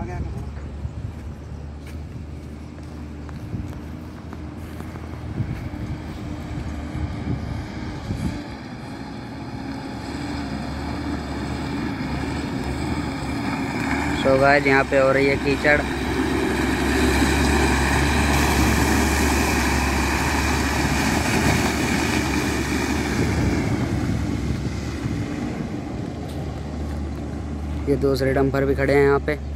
तो गाइस यहाँ पे हो रही है कीचड़। ये दूसरे डंपर भी खड़े हैं यहाँ पे।